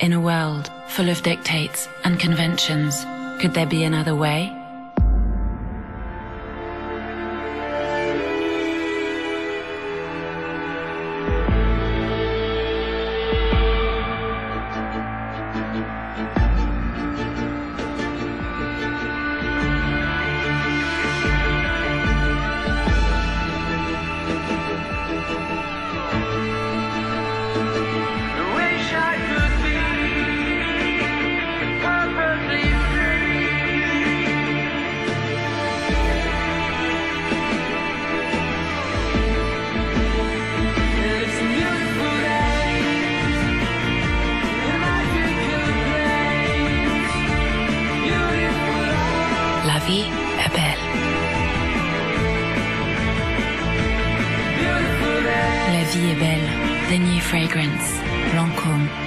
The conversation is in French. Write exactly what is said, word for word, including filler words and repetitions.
In a world full of dictates and conventions, could there be another way? La vie est belle. La vie est belle. The new fragrance, Lancôme.